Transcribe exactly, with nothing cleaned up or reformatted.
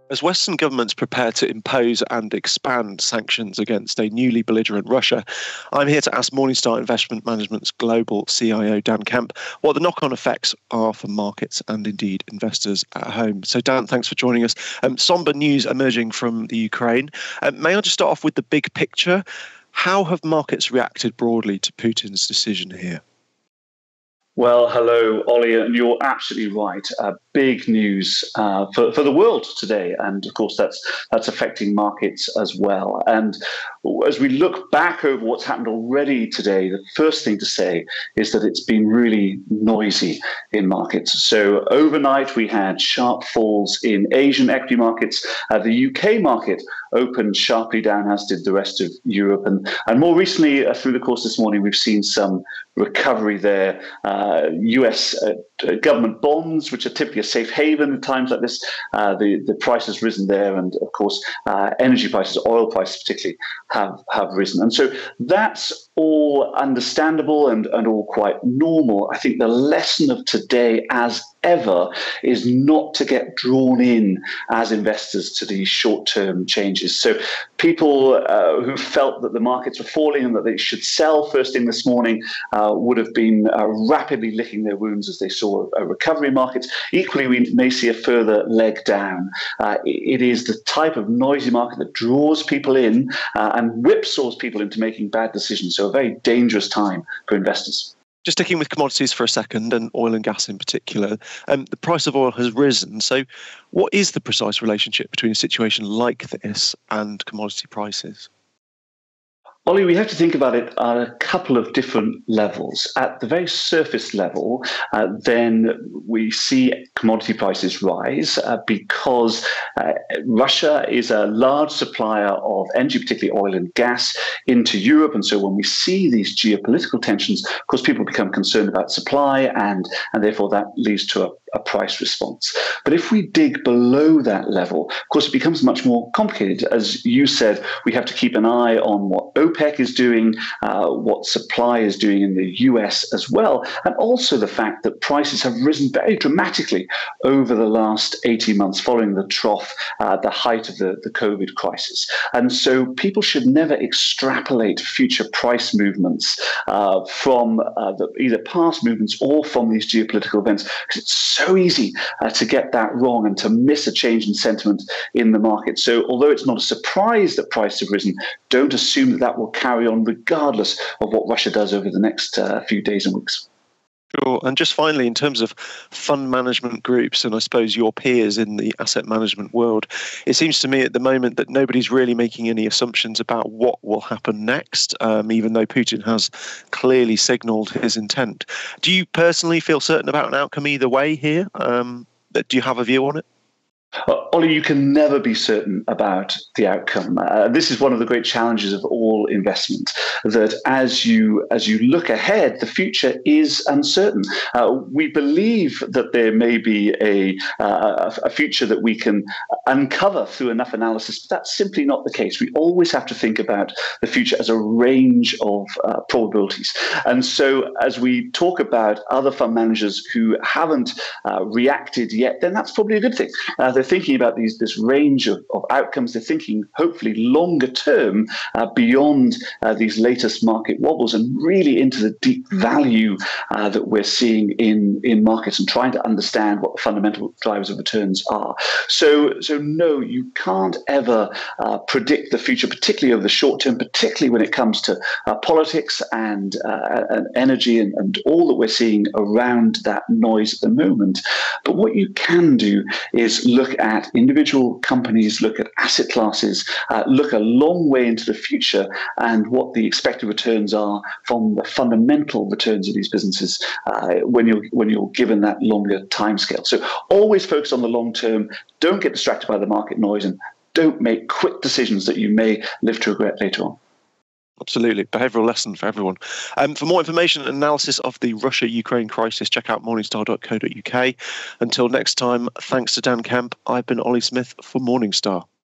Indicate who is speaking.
Speaker 1: As Western governments prepare to impose and expand sanctions against a newly belligerent Russia, I'm here to ask Morningstar Investment Management's global C I O, Dan Kemp, what the knock-on effects are for markets and indeed investors at home. So Dan, thanks for joining us. Um, somber news emerging from the Ukraine. Um, may I just start off with the big picture? How have markets reacted broadly to Putin's decision here?
Speaker 2: Well, hello, Ollie, and you're absolutely right. Uh, big news uh, for, for the world today. And of course, that's that's affecting markets as well. And as we look back over what's happened already today, the first thing to say is that it's been really noisy in markets. So overnight, we had sharp falls in Asian equity markets. Uh, the U K market opened sharply down, as did the rest of Europe. And, and more recently, uh, through the course this morning, we've seen some recovery there. Uh, U S uh, government bonds, which are typically a safe haven at times like this, uh, the, the price has risen there. And of course, uh, energy prices, oil prices particularly, have, have risen. And so that's all understandable and, and all quite normal. I think the lesson of today, as ever, is not to get drawn in as investors to these short-term changes. So people uh, who felt that the markets were falling and that they should sell first thing this morning uh, would have been uh, rapidly licking their wounds as they saw a recovery in markets. Equally, we may see a further leg down. Uh, it is the type of noisy market that draws people in uh, and whipsaws people into making bad decisions. So a very dangerous time for investors.
Speaker 1: Just sticking with commodities for a second, and oil and gas in particular, um, the price of oil has risen. So what is the precise relationship between a situation like this and commodity prices?
Speaker 2: Ollie, we have to think about it at a couple of different levels. At the very surface level, uh, then we see commodity prices rise uh, because uh, Russia is a large supplier of energy, particularly oil and gas, into Europe. And so when we see these geopolitical tensions, of course, people become concerned about supply, and, and therefore that leads to a a price response. But if we dig below that level, of course, it becomes much more complicated. As you said, we have to keep an eye on what OPEC is doing, uh, what supply is doing in the U S as well, and also the fact that prices have risen very dramatically over the last eighteen months following the trough, uh, the height of the, the COVID crisis. And so people should never extrapolate future price movements uh, from uh, the, either past movements or from these geopolitical events, because it's so easy uh, to get that wrong and to miss a change in sentiment in the market. So although it's not a surprise that prices have risen, don't assume that that will carry on regardless of what Russia does over the next uh, few days and weeks.
Speaker 1: Sure. And just finally, in terms of fund management groups and I suppose your peers in the asset management world, it seems to me at the moment that nobody's really making any assumptions about what will happen next, um, even though Putin has clearly signalled his intent. Do you personally feel certain about an outcome either way here? Um, do you have a view on it?
Speaker 2: Uh, Ollie, you can never be certain about the outcome. Uh, this is one of the great challenges of all investment, that as you as you look ahead, the future is uncertain. Uh, we believe that there may be a, uh, a future that we can uncover through enough analysis, but that's simply not the case. We always have to think about the future as a range of uh, probabilities. And so as we talk about other fund managers who haven't uh, reacted yet, then that's probably a good thing. Uh, they're thinking about these this range of, of outcomes. They're thinking hopefully longer term uh, beyond uh, these latest market wobbles and really into the deep value uh, that we're seeing in, in markets and trying to understand what the fundamental drivers of returns are. So, so no, you can't ever uh, predict the future, particularly over the short term, particularly when it comes to uh, politics and, uh, and energy and, and all that we're seeing around that noise at the moment. But what you can do is look at individual companies, look at asset classes, uh, look a long way into the future and what the expected returns are from the fundamental returns of these businesses uh, when you're when you're given that longer timescale. So always focus on the long term. Don't get distracted by the market noise, and don't make quick decisions that you may live to regret later on.
Speaker 1: Absolutely. Behavioural lesson for everyone. Um, for more information and analysis of the Russia-Ukraine crisis, check out morningstar dot co dot uk. Until next time, thanks to Dan Kemp, I've been Ollie Smith for Morningstar.